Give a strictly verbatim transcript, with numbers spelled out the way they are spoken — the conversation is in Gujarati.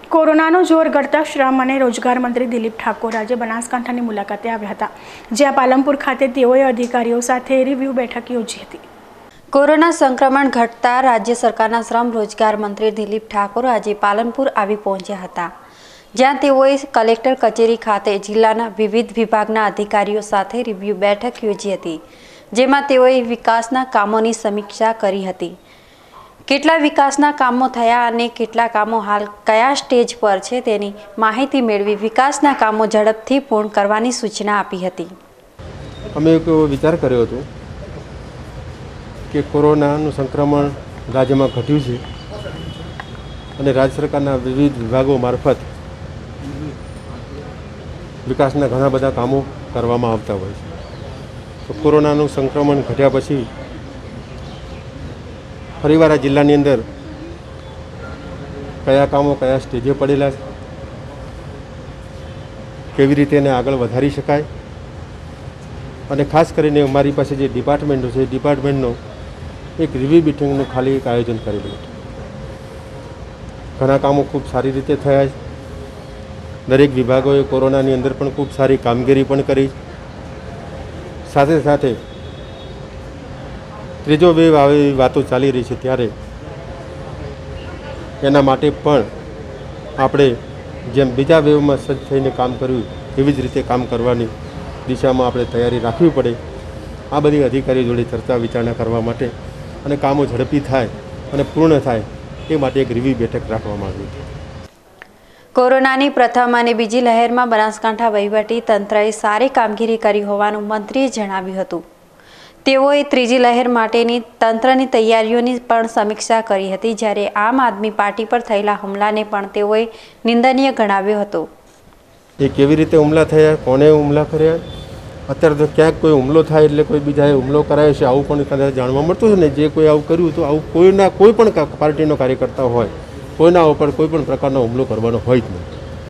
કોરોનાનો જોર ઘટતા શ્રમ અને રોજગાર મંત્રી દિલીપ ઠાકોર આજે બનાસકાંઠાની મુલાકાતે આવ્યા હતા, જ્યાં પાલનપુર ખાતે તેઓએ અધિકારીઓ સાથે રિવ્યુ બેઠક યોજી હતી। કોરોના સંક્રમણ ઘટતા રાજ્ય સરકારના શ્રમ રોજગાર મંત્રી દિલીપ ઠાકોર આજે પાલનપુર આવી પહોંચ્યા હતા, જ્યાં તેઓએ કલેક્ટર કચેરી ખાતે જિલ્લાના વિવિધ વિભાગના અધિકારીઓ સાથે રિવ્યુ બેઠક યોજી હતી, જેમાં તેઓએ વિકાસના કામોની સમીક્ષા કરી હતી। કેટલા વિકાસના કામો થયા અને કેટલા કામો હાલ કયા સ્ટેજ પર છે તેની માહિતી મેળવી વિકાસના કામો ઝડપથી પૂર્ણ કરવાની સૂચના આપી હતી। અમે એક વિચાર કર્યો હતો કે કોરોનાનું સંક્રમણ રાજ્યમાં ઘટ્યું છે અને રાજ્ય સરકારના વિવિધ વિભાગો મારફત વિકાસના ઘણા બધા કામો કરવામાં આવતા હોય છે। તો કોરોનાનું સંક્રમણ ઘટ્યા પછી ફરીવાર આ જિલ્લાની અંદર કયા કામો કયા સ્ટેજે પડેલા છે, કેવી રીતે એને આગળ વધારી શકાય, અને ખાસ કરીને અમારી પાસે જે ડિપાર્ટમેન્ટો છે એ ડિપાર્ટમેન્ટનો એક રિવ્યુ મિટિંગનું ખાલી એક આયોજન કરેલું હતું। ઘણા કામો ખૂબ સારી રીતે થયા છે। દરેક વિભાગોએ કોરોનાની અંદર પણ ખૂબ સારી કામગીરી પણ કરી। સાથે સાથે ત્રીજો વેવ આવે એવી વાતો ચાલી રહી છે, ત્યારે એના માટે પણ આપણે જેમ બીજા વેવમાં સજ્જ થઈને કામ કર્યું એવી જ રીતે કામ કરવાની દિશામાં આપણે તૈયારી રાખવી પડે। આ બધી અધિકારીઓ જોડે ચર્ચા વિચારણા કરવા માટે અને કામો ઝડપી થાય અને પૂર્ણ થાય એ માટે એક રિવ્યુ બેઠક રાખવામાં આવી હતી। કોરોનાની પ્રથમ અને બીજી લહેરમાં બનાસકાંઠા વહીવટી તંત્રએ સારી કામગીરી કરી હોવાનું મંત્રીએ જણાવ્યું હતું। તેઓએ ત્રીજી લહેર માટેની તંત્રની તૈયારીઓની પણ સમીક્ષા કરી હતી, જ્યારે આમ આદમી પાર્ટી પર થયેલા હુમલાને પણ તેઓએ નિંદનીય ગણાવ્યો હતો। એ કેવી રીતે હુમલા થયા, કોણે હુમલા કર્યા, અત્યારે તો ક્યાંક કોઈ હુમલો થાય એટલે કોઈ બીજાએ હુમલો કરાયો છે આવું પણ કદાચ જાણવા મળતું છે ને। જે કોઈ આવું કર્યું તો આવું કોઈના કોઈ પણ પાર્ટીનો કાર્યકર્તા હોય કોઈના ઉપર કોઈ પણ પ્રકારનો હુમલો કરવાનો હોય જ નહીં।